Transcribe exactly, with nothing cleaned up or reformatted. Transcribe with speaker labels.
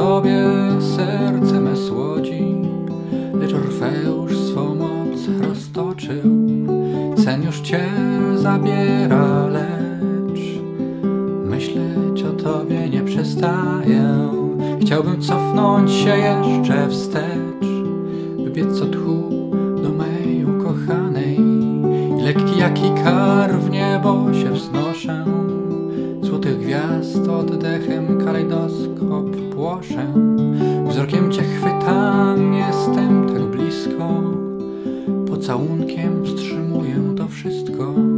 Speaker 1: tobie serce me słodzi, lecz Orfeusz swą moc roztoczył. Sen już cię zabiera, lecz myśleć o tobie nie przestaję. Chciałbym cofnąć się jeszcze wstecz, by biec od tchu do mej ukochanej. Lekki jak ikar w niebo się wznoszę, złotych gwiazd oddechem kalejdoskop płoszę. Wzrokiem cię chwytam, jestem tak blisko, pocałunkiem wstrzymuję to wszystko.